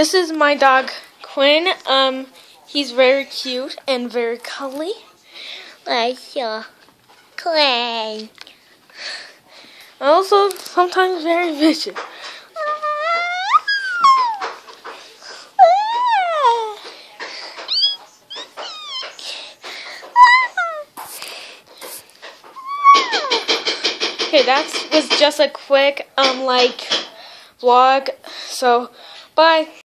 This is my dog, Quinn. He's very cute and very cuddly. Like your Quinn. Also, sometimes very vicious. Okay, that was just a quick vlog. So, bye.